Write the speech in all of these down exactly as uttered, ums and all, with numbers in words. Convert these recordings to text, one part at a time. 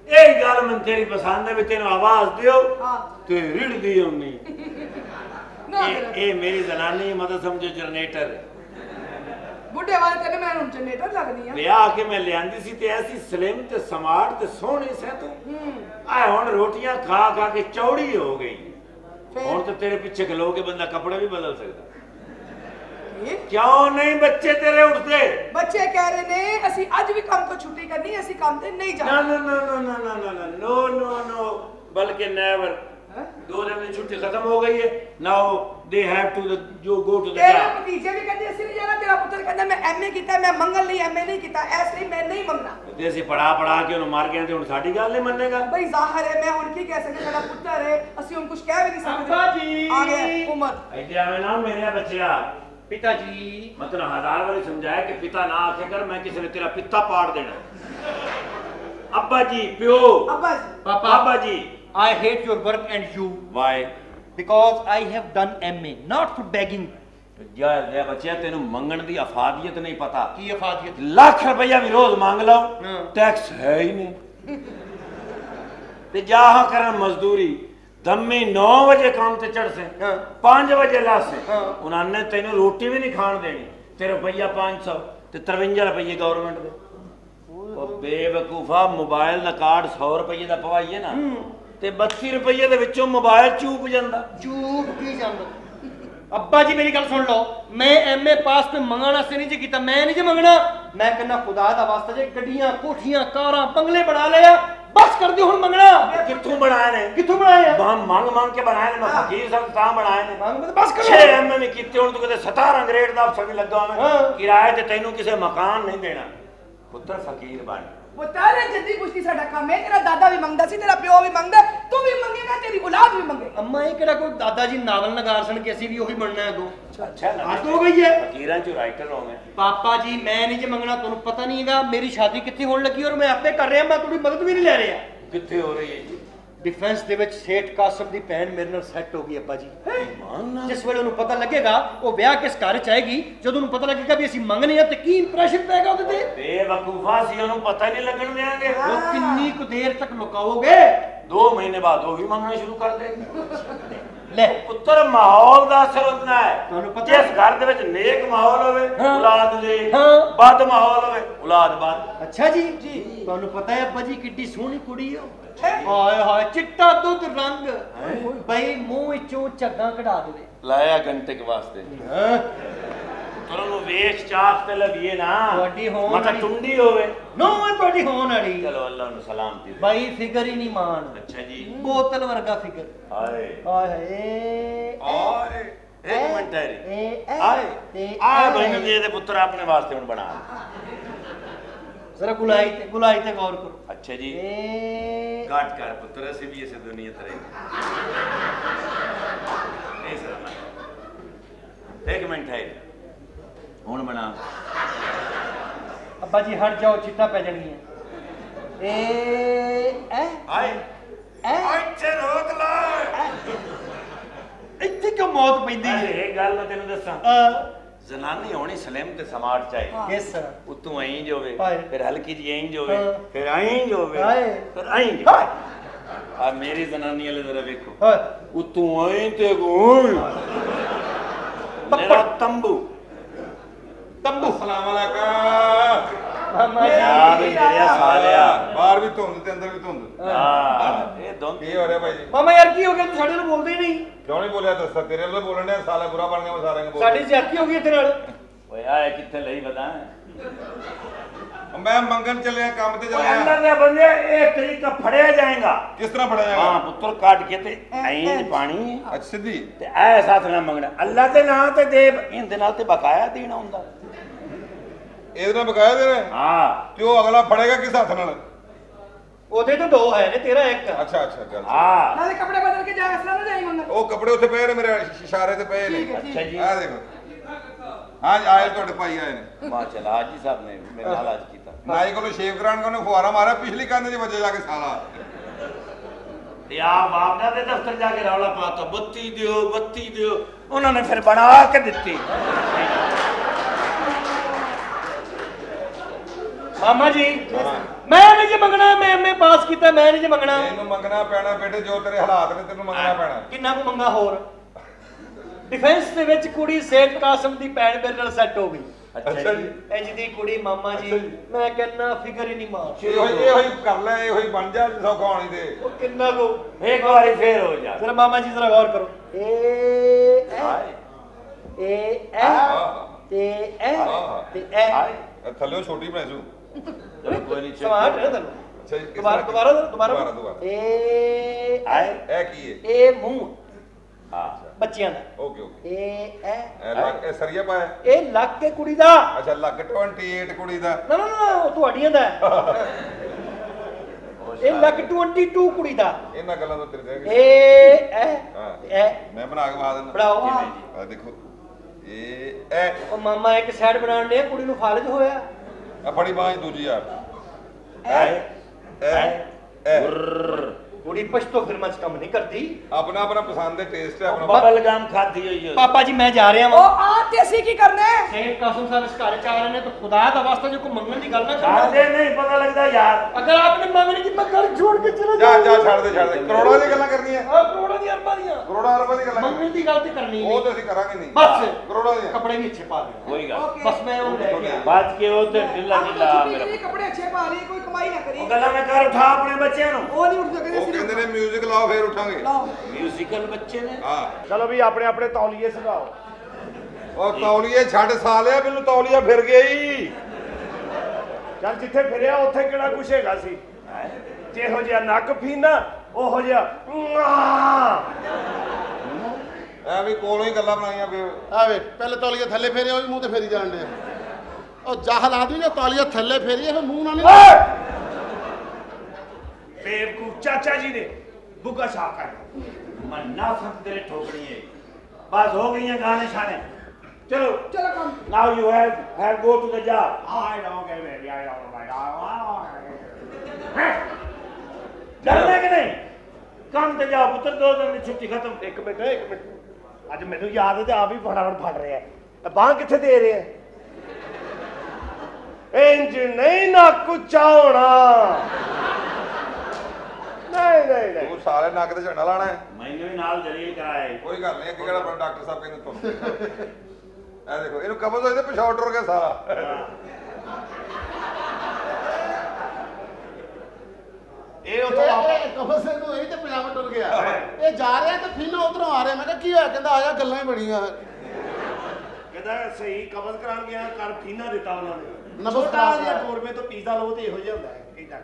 एक गल मैं तेरी पसंद है भी तेन आवाज दियो ते रिड़ दी होनी ए मेरी जनानी मतलब समझो जनरेटर बुढ़े वाले तेने मैं हुन जनरेटर लगनी है ब्याह के मैं लियांदी सी ते ऐसी स्लिम ते स्मार्ट ते सोहनी से तू आ हुन रोटियां खा खा के चौड़ी हो गई हुन तो तेरे पीछे खलो के बंदा कपड़े भी बदल सकता क्यों नहीं बच्चे तेरे उठते बच्चे कह रहे ने असि आज भी काम तो छुट्टी करनी असि काम ते नहीं जाना ना ना ना ना ना ना ना नो नो नो बल्कि नेवर दो दिन की छुट्टी खत्म हो गई है नाउ दे हैव टू जो गो टू द तेरे भतीजे भी कहते असि नहीं जाना तेरा पुत्र कहता मैं एमए कीता मैं मंगल नहीं एमए नहीं कीता ऐसे मैं नहीं मंगना ते असि पढ़ा पढ़ा के उन मार गए ते हुन साडी गल नहीं मन्नेगा भाई जाहिर है मैं हुन की कह सकते मेरा पुत्र है असि हुन कुछ कह भी नहीं सकते अब्बा जी आ गया उमर इधर आवे ना मेरे बच्चा पिताजी मतलब हजार बार समझाया कि पिता ना आखे कर मैं किसी ने तेरा पिता पाड़ देना अब्बा जी प्यो अब्बा जी पापा अब्बा जी I hate your work and you why because I have done M A not for begging जा ले बच्चा तेनु मंगण दी अफादियत नहीं पता की अफादियत लाख रुपया भी रोज मांग लो टैक्स है ही नहीं ते जा करन मजदूरी दम्मी नौ बजे काम ते चढ़ से पांच बजे ला से उन्होंने तेन रोटी भी नहीं खान देनी ते रुपया पांच सौ ते तरवंजा रुपये गवर्नमेंट दे बेवकूफा मोबाइल का कार्ड सौ रुपये का पवाइए ना ते बत्ती रुपये दे विचों मोबाइल चूप जांदा चूप की जांदा अब्बा जी मेरी गल सुन लो मैं एम ए पास पे मंगना से नहीं जी कीता मैं नहीं जी मंगना मैं कहना खुदा दा वास्ता जे गड्डियां कोठियां कारां बंगले बना लिया बस कर दी हुन मंगना कित्थों बनाए ने कित्थों बनाए हैं हम मांग मांग के बनाए ने मैं फकीर सब ता बनाए ने मांग बस कर छह एम में कीते हुन तू कहते सतारह ग्रेड दा अफसर भी लगा मैं किराए ते तैनू किसे मकान नहीं देना पुत्र फकीर बन पुत्र जद्दी पुश्ती साडा काम है तेरा दादा भी मंगदा सी तेरा प्यो भी मंगदा तू भी मंगेगा तेरी औलाद भी मंगे अम्मा ये केड़ा कोई दादाजी नावल नगार सन के असि भी वही बनना है अगो अच्छा हद हो गई है फकीरां च राइटर हो गए पापा जी मैं नहीं जी मंगना तुहानू पता नहीं हैगा मेरी शादी कित्थे होण लगी और मैं आपे कर रहा मैं थोड़ी मदद भी नहीं ले रहा कित्थे हो रही है जी डिफेंस दे विच सेठ कासम दी भैन मेरे नाल सेट हो गई अब्बा जी जिस वेले उन्हें पता लगेगा वो ब्याह किस घर च आएगी जदों उन्हें पता लगेगा भी असीं मंगने आ ते की इंप्रेशन पैगा उहदे ते बेवकूफा सी उन्हें पता नहीं लगन देंगे वो कितनी कुछ देर तक लुकाओगे दो महीने बाद वो भी मंगना शुरू कर देंगे ले पुत्र माहौल दा असर होता है तुहानू पता जिस घर दे विच नेक माहौल होवे औलाद ले बद माहौल होवे औलाद बद अच्छा जी जी तुहानू पता है अब्बा जी किड्डी सोहनी कुड़ी हो हाय हाय चिट्टा दूध रंग भाई मुंह विचों झग्गा कढा दे लाया घंटे के वास्ते हां तुरनु वेश चाख ते लगिए ना ਤੁਹਾਡੀ ਹੋਣ मतलब टुंडी होवे नो मैं ਤੁਹਾਡੀ ਹੋਣ वाली चलो अल्लाह नु सलाम दी भाई फिगर ही नहीं मान अच्छा जी बोतल वर्गा फिगर हाय हाय हाय हाय एक मिनट है ए हाय आ बहन दे दे पुत्र अपने वास्ते हुन बना जरा गुलाई ते गुलाई ते गौर करो अच्छा जी ए काट कर पुत्र से भी ऐसे दुनिया तरह ऐसा एक मिनट है हुन बना अब्बा जी हट जाओ चिट्टा पै जानी है ए ए हाय ए इत्थे रोक ला इत्थे क्यों मौत पैंदी है एक गल मैं तेनु दसां जनानी होनी स्लिम ते स्मार्ट चाहिए यस सर उतों इंज होवे हाय फिर हल्की जी इंज होवे फिर इंज होवे हाय फिर इंज आ मेरी जनानी वाले जरा देखो हाय उतों इंज ते गोल मेरा तंबू तंबू अस्सलाम वालेकुम मामा जी यार मेरा सालिया बाहर भी धुंध ते अंदर भी धुंध हां ये दोनों की हो रहा भाई जी मामा यार की हो गया तू साडे नाल बोलदे ही नहीं क्यों नहीं बोलिया दस्ता तेरे नाल बोलण दे साला बुरा बन गया मैं सारे को बोल साडी ज्यादती हो गई इत्थे नाल ओए आए किथे लई बता मैं मंगन चले काम ते चले अंदर दे बंदे एक तरीका फड़या जाएगा किस तरह फड़ा जाएगा हां पुत्र काट के ते ऐन पानी अच्छा सीधी ते ऐ साथ ना मंगना अल्लाह दे नाम ते दे इन दे नाल ते बकाया देना हुंदा ਇਹਦੇ ਨਾਲ ਬਕਾਇਆ ਦੇ ਨੇ हां ਤੇ ਉਹ ਅਗਲਾ ਫੜੇਗਾ ਕਿਸ ਹੱਥ ਨਾਲ ओदे तो दो है ने तेरा एक ਅੱਛਾ ਅੱਛਾ ਗੱਲ हां नाले कपड़े बदल के जा असला ना जाई मंगल ਉਹ ਕੱਪੜੇ ਉੱਥੇ ਪਏ ਨੇ ਮੇਰੇ ਇਸ਼ਾਰੇ ਤੇ ਪਏ ਨੇ अच्छा जी ਆ ਦੇਖੋ ਹਾਂ ਆਏ ਤੁਹਾਡੇ ਭਾਈ ਆਏ ਨੇ माशाल्लाह हाजी साहब ने मेरे नाल आज कीता ਨਾਈ ਕੋਲੋਂ ਸ਼ੇਵ ਕਰਾਉਣ ਕੋਨੇ ਫੁਆਰਾ ਮਾਰਿਆ ਪਿਛਲੀ ਕੰਧ 'ਚ ਵੱਜੇ ਜਾ ਕੇ ਸਾਲਾ या बाप ने ते दफ्तर जाके रौला पाता बत्ती दियो बत्ती दियो उन्होंने फिर बना के दिती ਮਾਮਾ ਜੀ ਮੈਂ ਨਹੀਂ ਜੇ ਮੰਗਣਾ ਮੈਂ ਐਮਏ ਪਾਸ ਕੀਤਾ ਮੈਂ ਨਹੀਂ ਜੇ ਮੰਗਣਾ ਇਹਨੂੰ ਮੰਗਣਾ ਪੈਣਾ ਬੇਟੇ ਜੋ ਤੇਰੇ ਹਾਲਾਤ ਨੇ ਤੈਨੂੰ ਮੰਗਣਾ ਪੈਣਾ ਕਿੰਨਾ ਕੁ ਮੰਗਾ ਹੋਰ ਡਿਫੈਂਸ ਦੇ ਵਿੱਚ ਕੁੜੀ ਸੇਠ ਕਾਸਮ ਦੀ ਭੈਣ ਮੇਰੇ ਨਾਲ ਸੈੱਟ ਹੋ ਗਈ ਅੱਛਾ ਜੀ ਇੰਜ ਦੀ ਕੁੜੀ ਮਾਮਾ ਜੀ ਮੈਂ ਕਹਿੰਦਾ ਫਿਕਰ ਹੀ ਨਹੀਂ ਮਾਰ ਇਹੋ ਇਹੋ ਹੀ ਕਰ ਲੈ ਇਹੋ ਹੀ ਬਣ ਜਾ ਸੌਖਾ ਹੋਣੀ ਤੇ ਉਹ ਕਿੰਨਾ ਕੋ ਇੱਕ ਵਾਰੀ ਫੇਰ ਹੋ ਜਾ ਜ਼ਰਾ ਮਾਮਾ ਜੀ ਜ਼ਰਾ ਗੌਰ ਕਰੋ ਏ ਐ ਏ ਐ ਤੇ ਐ ਤੇ ਐ ਥੱਲੇ ਛੋਟੀ ਬਣਾਇਸੂ ਚਲੋ ਕੋਈ ਨਹੀਂ ਸਮਾਰਟ ਹੈ ਤੈਨੂੰ ਅੱਛਾ ਜੀ ਦੁਬਾਰਾ ਦੁਬਾਰਾ ਦੁਬਾਰਾ ਦੁਬਾਰਾ ਏ ਐ ਇਹ ਕੀ ਹੈ ਇਹ ਮੂੰਹ ਹਾਂ ਬੱਚਿਆਂ ਦਾ ਓਕੇ ਓਕੇ ਏ ਐ ਇਹ ਲੱਕ ਇਹ ਸਰੀਆ ਪਾਇਆ ਇਹ ਲੱਕ ਕੇ ਕੁੜੀ ਦਾ ਅੱਛਾ ਲੱਕ ਅਠਾਈ ਕੁੜੀ ਦਾ ਨਾ ਨਾ ਨਾ ਉਹ ਤੁਹਾਡੀਆਂ ਦਾ ਇਹ ਲੱਕ ਬਾਈ ਕੁੜੀ ਦਾ ਇਹਨਾਂ ਗੱਲਾਂ ਤੋਂ ਤੇਰੇ ਦੇ ਏ ਐ ਹਾਂ ਐ ਮੈਂ ਬਣਾ ਕੇ ਬਹਾ ਦਿੰਦਾ ਬਣਾਓ ਆ ਦੇਖੋ ਇਹ ਐ ਉਹ ਮਾਮਾ ਇੱਕ ਸਾਈਡ ਬਣਾਉਣ ਨੇ ਕੁੜੀ ਨੂੰ ਫਾਲਜ ਹੋਇਆ ਆ ਫੜੀ ਬਾਹ ਦੂਜੀ ਯਾਰ ਐ ਐ ਐ ਕੁੜੀ ਪਛਤੋ ਫਿਲਮਾਂ 'ਚ ਕੰਮ ਨਹੀਂ ਕਰਦੀ ਆਪਣਾ ਆਪਣਾ ਪਸੰਦ ਦੇ ਟੇਸਟ ਹੈ ਆਪਣਾ ਬਬਲ ਗਮ ਖਾਦੀ ਹੋਈ ਹੈ ਪਾਪਾ ਜੀ ਮੈਂ ਜਾ ਰਿਹਾ ਉਹ ਵਾਂ ਆ ਤੇ ਅਸੀਂ ਕੀ ਕਰਨਾ ਹੈ ਸੇਠ ਕਾਸਮ ਸਾਹਿਬ ਇਸ ਘਰ 'ਚ ਆ ਰਹੇ ਨੇ ਤਾਂ ਖੁਦਾ ਦਾ ਵਾਸਤਾ ਜੋ ਕੋ ਮੰਗਣ ਦੀ ਗੱਲ ਨਾ ਕਰਨਾ ਸਾਡੇ ਨਹੀਂ ਪਤਾ ਲੱਗਦਾ ਯਾਰ ਅਗਰ ਆਪਨੇ ਮੰਗਣੀ ਦੀ ਮੈਂ ਗੱਲ ਛੋੜ ਕੇ ਚਲਾ ਜਾ ਜਾ ਛੱਡ ਦੇ ਛੱਡ ਦੇ ਕਰੋੜਾਂ ਦੀ ਗੱਲਾਂ ਕਰਨੀਆਂ ਆ ਕਰੋੜਾਂ ਦੀ ਅਰਬਾਂ ਦੀਆਂ ਕਰੋੜਾਂ ਅਰਬਾਂ ਦੀ ਗੱਲਾਂ ਮੰਗਣ ਦੀ ਗੱਲ ਤੇ ਕਰਨੀ ਉਹ ਨਹੀਂ ਤਾਂ ਅਸੀਂ ਕਰਾਂਗੇ ਨਹੀਂ ਬਸ ਕਰੋੜਾਂ ਦੀਆਂ ਕੱਪੜੇ ਵੀ ਅੱਛੇ ਪਾ ਦੇ ਕੋਈ ਗੱਲ ਬਸ ਮੈਂ ਉਹ ਲੈ ਕੇ ਬਾਤ ਕੇ ਉਹ ਤੇ ਢਿੱਲਾ ਢਿੱਲਾ ਮੇਰਾ ਮੇਰੇ ਕੱਪੜੇ ਅੱਛੇ ਪਾ ਲਈ ਕੋਈ ਕਮਾਈ ਨਾ ਕਰੀ ਉਹ ਗੱਲਾਂ ਮੈਂ ਕਰ ਉਠਾ ਆਪਣੇ ਬੱਚਿਆਂ ਨੂੰ ਉਹ ਨਹੀਂ ਉੱਠ ਸਕਦੇ ਉਹ ਕਹਿੰਦੇ ਨੇ ਮਿਊਜ਼ਿਕ ਲਾਓ ਫੇਰ ਉਠਾਂਗੇ ਲਾਓ ਮਿਊਜ਼ੀਕਲ ਬੱਚੇ ਨੇ ਹਾਂ ਚਲੋ ਵੀ ਆਪਣੇ ਆਪਣੇ ਤੌਲੀਏ ਸਗਾਓ ਉਹ ਤੌਲੀਏ ਛੱਡ ਸਾਲਿਆ ਮੈਨੂੰ ਤੌਲੀਆ ਫਿਰ ਗਿਆ ਈ ਚੱਲ ਜਿੱਥੇ ਫਿਰਿਆ ਉੱਥੇ ਕਿਹੜਾ ਕੁਛ ਹੈਗਾ ਸੀ ਜਿਹੋ ਜਿਹਾ ਨੱਕ ਫੀਨਾ ਉਹੋ ਜਿਹਾ ਐ ਵੀ ਕੋਲੋਂ ਹੀ ਗੱਲਾਂ ਬਣਾਈਆਂ ਫੇਰ ਆ ਵੇ ਪਹਿਲੇ ਤੌਲੀਆ ਥੱਲੇ ਫੇਰਿਆ ਉਹ ਵੀ ਮੂੰਹ ਤੇ ਫੇਰੀ ਜਾਣ ਡਿਆ ਉਹ ਜਾਹਲ ਆਦਮੀ ਜੇ ਤੌਲੀਆ ਥੱਲੇ ਫੇਰੀਏ ਫਿਰ ਮੂੰਹ ਨਾਲ ਨਹੀਂ ਬੇਵਕੂਫ ਚਾਚਾ ਜੀ ਨੇ ਬੁੱਗਾ ਸਾਫ ਕਰ ਮੰਨਾ ਸਭ ਤੇਰੇ ਠੋਕਣੀ ਹੈ ਬਸ ਹੋ ਗਈਆਂ ਗਾਣੇ ਛਾਣੇ ਚਲੋ ਚਲੋ ਕੰਮ now you have have go to the job I don't get it I don't ਡਰਨਾ ਕਿ ਨਹੀਂ ਕੰਮ ਤੇ ਜਾਓ ਪੁੱਤਰ ਦੋ ਦਿਨ ਦੀ ਛੁੱਟੀ ਖਤਮ ਇੱਕ ਮਿੰਟ ਇੱਕ ਮਿੰਟ ਅੱਜ ਮੈਨੂੰ ਯਾਦ ਹੈ ਤੇ ਆਪ ਹੀ ਫਟਾਫਟ ਫੜ ਰਿਹਾ ਹੈ ਬਾਂਹ ਕਿੱਥੇ ਦੇ ਰਿਹਾ ਇੰਜ ਨਹੀਂ ਨਾ ਕੁਚਾ ਹੋਣਾ ਨਹੀਂ ਨਹੀਂ ਨਹੀਂ ਤੂੰ ਸਾਰੇ ਨੱਕ ਤੇ ਝੰਡਾ ਲਾਣਾ ਹੈ ਮੈਨੂੰ ਵੀ ਨਾਲ ਦਲੀਲ ਕਰਾਇਆ ਕੋਈ ਗੱਲ ਨਹੀਂ ਅੱਗੇ ਕਿਹੜਾ ਬੜਾ ਡਾਕਟਰ ਸਾਹਿਬ ਕਹਿੰਦੇ ਤੁਹਾਨੂੰ ਇਹ ਦੇਖੋ ਇਹਨੂੰ ਕਬਜ਼ ਹੋਈ ਤੇ ਪਿਛਾੜ ਟੁਰ ਗਿਆ ਸਾਰਾ ਇਹ ਉਥੋਂ ਕਬਰ ਸਿੰਘ ਨੂੰ ਇਹ ਤੇ ਪਜਾਮਾ ਟੁਰ ਗਿਆ ਇਹ ਜਾ ਰਿਹਾ ਤੇ ਫੀਨਾ ਉਧਰੋਂ ਆ ਰਿਹਾ ਮੈਂ ਕਿਹਾ ਕੀ ਹੋਇਆ ਕਹਿੰਦਾ ਆ ਜਾ ਗੱਲਾਂ ਹੀ ਬਣੀਆਂ ਕਹਿੰਦਾ ਸਹੀ ਕਬਜ਼ ਕਰਾਉਣ ਗਿਆ ਕਰ ਫੀਨਾ ਦਿੱਤਾ ਉਹਨਾਂ ਨੇ ਨਬਜ਼ ਛੋਟਾ ਕਰਾ ਜਿਹਾ ਲਿਆ। ਗੋਰਮੇ ਤੋਂ ਪੀਜ਼ਾ ਲਓ ਤੇ ਇਹੋ ਜਿਹਾ ਹੁੰਦਾ ਹੈ ਇਦਾਂ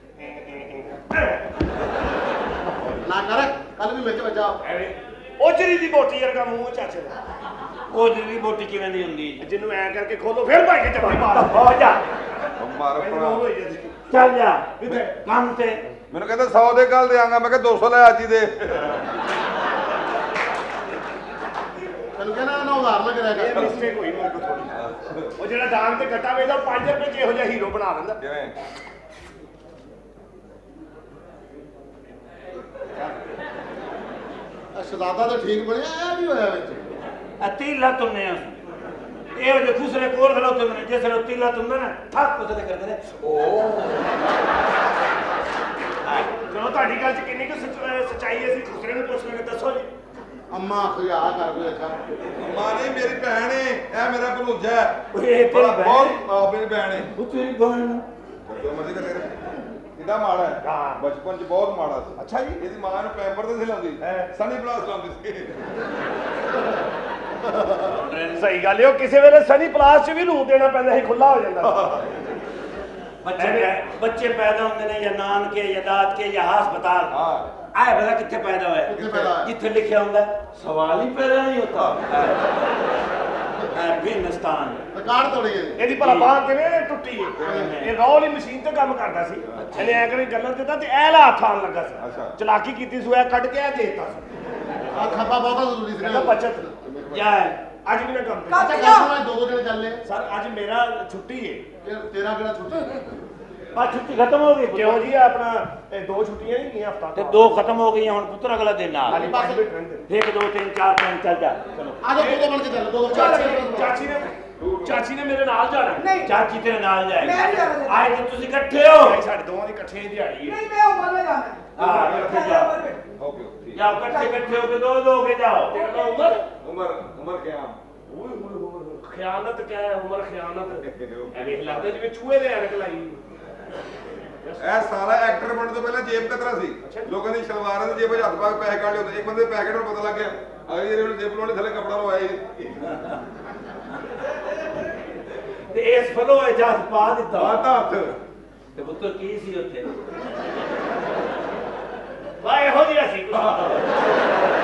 ਨਾ ਕਰ ਕੱਲ ਵੀ ਵਿੱਚ ਵੱਜਾ ਉਜਰੀ ਦੀ ਬੋਟੀ ਵਰਗਾ ਮੂੰਹ ਚਾਚੇ ਦਾ ਉਹ ਜਿਹੜੀ ਬੋਟੀ ਕਿਵੇਂ ਦੀ ਹੁੰਦੀ ਹੈ ਜਿਹਨੂੰ ਐ ਕਰਕੇ ਖੋਲੋ ਫਿਰ ਭਾਈ ਕੇ ਚੱਪੜੀ ਮਾਰ ਹੋ ਜਾ ਮਾਰ ਰੋਲ ਹੋਈ ਜਾਂਦੀ ਚੱਲ ਜਾ ਕਿੱਥੇ ਕੰਮ ਤੇ ਮੈਨੂੰ ਕਹਿੰਦਾ ਸੌ ਦੇ ਕੱਲ ਦੇਾਂਗਾ ਮੈਂ ਕਿਹਾ ਦੋ ਸੌ ਲੈ ਅੱਜ ਹੀ ਦੇ ਤੈਨੂੰ ਕਹਿੰਦਾ ਨਾ ਉਧਾਰ ਨਾ ਕਰਿਆ ਇਹ ਕਰ ਮਿਸਟੇਕ ਹੋਈ ਮੇਰੇ ਕੋਲ ਥੋੜੀ ਉਹ ਜਿਹੜਾ ਡਾਂਗ ਤੇ ਗੱਟਾ ਵੇਚਦਾ ਪੰਜ ਰੁਪਏ ਚ ਇਹੋ ਜਿਹਾ ਹੀਰੋ ਬਣਾ ਦਿੰਦਾ ਕਿਵੇਂ ਸ਼ਹਜ਼ਾਦਾ ਤਾਂ ਠੀਕ ਬਣਿਆ ਇਹ ਵੀ ਹੋਇਆ ਵਿੱਚ ਅਤੀਲਾ ਤੁੰਨੇ ਆ ਇਹ ਜੇ ਖੁਸਰੇ ਕੋਲ ਖਲੋ ਤੁੰਨੇ ਜਿਸ ਵੇਲੇ ਅਤੀਲਾ ਤੁੰਨੇ ਨਾ ਠੱਕ ਉਸਦੇ ਕਰਦੇ ਨੇ ਚਲੋ ਤੁਹਾਡੀ ਗੱਲ ਚ ਕਿੰਨੀ ਕੁ ਸੱਚ- ਸੱਚਾਈ ਹੈ ਅਸੀਂ ਖੁਸਰੇ ਨੂੰ ਪੁੱਛ ਲਾਂਗੇ ਦੱਸੋ ਜੀ ਅੰਮਾ ਖਿਆ ਕਰ ਕੋਈ ਅੱਛਾ ਮਾਂ ਨਹੀਂ ਮੇਰੀ ਭੈਣ ਏ ਇਹ ਮੇਰਾ ਭਲੂਜਾ ਹੈ ਓਏ ਇਹ ਤੇਰੀ ਬੜਾ- ਭੈਣ ਬਹੁਤ ਆ ਮੇਰੀ ਭੈਣ ਏ ਉਹ ਤੇਰੀ ਭੈਣ ਜੋ ਮਰਜ਼ੀ ਕਰ ਤੇਰੇ ਕਿੰਨਾ ਮਾੜਾ ਹੈ ਹਾਂ। ਬਚਪਨ ਚ ਬਹੁਤ ਮਾੜਾ ਸੀ ਅੱਛਾ ਜੀ ਇਹਦੀ ਮਾਂ ਨੂੰ ਪੈਂਪਰ ਤੇ ਸੀ ਲਾਉਂਦੀ ਹੈਂ। ਸਨੀ ਪਲਾਸ ਲਾਉਂਦੀ ਸੀ ਸਹੀ ਗੱਲ ਏ ਉਹ ਕਿਸੇ ਵੇਲੇ ਸਨੀ ਪਲਾਸ ਚ ਵੀ ਲੂ ਦੇਣਾ ਪੈਂਦਾ ਸੀ ਖੁੱਲਾ ਹੋ ਜਾਂਦਾ ਬੱਚੇ ਪੈ- ਬੱਚੇ ਪੈਦਾ ਹੁੰਦੇ ਨੇ ਜਾਂ ਨਾਨਕੇ ਜਾਂ ਦਾਦਕੇ ਜਾਂ ਹਸਪਤਾਲ ਹਾਂ ਆਏ ਪਤਾ ਕਿੱਥੇ ਪੈਦਾ ਕਿੱਥੇ ਪੈਦਾ ਹੋਇਆ ਹੋਇਆ? ਜਿੱਥੇ ਲਿਖਿਆ ਹੁੰਦਾ ਸਵਾਲ ਹੀ ਪੈਦਾ ਨਹੀਂ ਹੁੰਦਾ ਅਫਗਾਨਿਸਤਾਨ ਰਿਕਾਰਡ ਤੋੜੀ ਗਏ ਇਹਦੀ ਭਲਾ ਬਾਂਹ ਕਿਵੇਂ ਟੁੱਟੀ ਏ ਇਹ ਰੌ ਵਾਲੀ ਮਸ਼ੀਨ ਤੇ ਕੰਮ ਕਰਦਾ ਸੀ ਇਹਨੇ ਐ ਕਰੀ ਗੱਲਾਂ ਦਿੱਤਾ ਤੇ ਐ ਲਾ ਹੱਥ ਆਉਣ ਲੱਗਾ ਸੀ ਅੱਛਾ। ਚਲਾਕੀ ਕੀਤੀ ਸੋਇਆ ਕੱਢ ਕੇ ਐ ਦੇਤਾ ਸੀ ਆ ਖੱਪਾ ਬਹੁਤਾ ਜ਼ਰੂਰੀ ਸੀ ਕਹਿੰਦਾ ਬਚਤ ਜਾ ਅੱਜ ਵੀ ਮੈਂ ਕੰਮ ਤੇ ਕੰਮ ਅੱਛਾ ਤੇ ਗੱਲ ਜਾ ਸੁਣਾ ਦੋ ਦੋ ਦਿਨ ਚੱਲੇ ਸਰ ਅੱਜ ਮੇਰਾ ਛੁੱਟੀ ਏ ਫਿਰ ਤੇਰਾ ਕਿਹੜਾ ਛੁੱਟੀ ਬਸ ਛੁੱਟੀ ਖਤਮ ਹੋ ਗਈ ਕਿਉਂ ਜੀ ਆਪਣਾ ਇਹ ਦੋ ਛੁੱਟੀਆਂ ਨਹੀਂ ਗਈਆਂ ਹਫਤਾ ਤੇ ਦੋ ਖਤਮ ਹੋ ਗਈਆਂ ਹੁਣ ਪੁੱਤਰ ਅਗਲਾ ਦਿਨ ਆ ਹਾਲੀ ਪੰਜ ਮਿੰਟ ਰਹਿੰਦੇ ਇੱਕ ਦੋ ਤਿੰਨ ਚਾਰ ਪੰਜ ਚੱਲ ਜਾ ਚਲੋ ਆ ਜਾ ਦੋ ਦੋ ਬਣ ਕੇ ਚੱਲ ਦੋ ਦੋ ਚਾਚੀ ਚਾਰ ਚਾਚੀ ਨੇ ਚਾਚੀ ਨੇ ਮੇਰੇ ਨਾਲ ਜਾਣਾ ਨਹੀਂ ਚਾਚੀ ਤੇਰੇ ਨਾਲ ਜਾਏਗੀ ਮੈਂ ਨਹੀਂ ਜਾਣਾ ਆਏ ਤੇ ਤੁਸੀਂ ਇਕੱਠੇ ਹੋ ਭਾਈ ਸਾਡੇ ਦੋਵਾਂ ਦੀ ਇਕੱਠੇ ਦਿਹਾੜੀ ਹੈ ਨਹੀਂ ਮੈਂ ਉਮਰ ਨਾਲ ਜਾਣਾ ਹਾਂ ਇਕੱਠੇ ਜਾਓ ਓਕੇ ਠੀਕ ਜਾਓ ਇਕੱਠੇ ਇਕੱਠੇ ਹੋ ਕੇ ਦੋ ਦੋ ਹੋ ਕੇ ਜਾਓ ਤੇਰਾ ਨਾਮ ਉਮਰ ਉਮਰ ਉਮਰ ਕਿਆ ਓਏ ਹੋਏ ਹੋਏ ਖਿਆਨਤ ਕਿਆ ਹੈ ਉਮਰ ਖਿਆਨਤ ਐਵੇਂ ਲੱਗਦਾ ਜਿਵੇਂ ਚੂਹੇ ਦੇ ਐਨਕ ਲਾਈ ਇਹ ਸਾਰਾ ਐਕਟਰ ਬਣਨ ਤੋਂ ਪਹਿਲਾਂ ਜੇਬ ਕਤਰਾ ਸੀ ਲੋਕਾਂ ਦੀ ਸ਼ਲਵਾਰਾਂ ਦੀ ਜੇਬ 'ਚ ਹੱਥ ਪਾ ਕੇ ਪੈਸੇ ਕੱਢ ਲਿਆਉਂਦੇ ਇੱਕ ਬੰਦੇ ਪੈਕੇਟ ਨੂੰ ਪਤਾ ਲੱਗ ਗਿਆ ਅਗਲੇ ਜਿਹੜੇ ਉਹਨੇ ਜੇਬ ਲਾਉਣੀ ਥੱਲੇ ਕੱਪੜਾ ਲਵਾਇਆ ਤੇ ਇਸ ਫਲੋ ਇਜਾਜ਼ਤ ਪਾ ਦਿੱਤਾ ਆਤਾ ਹੱਥ ਤੇ ਪੁੱਤਰ ਕੀ ਸੀ ਉੱਥੇ ਵਾਹ ਇਹੋ ਜਿਹਾ ਸੀ ਕੁਛ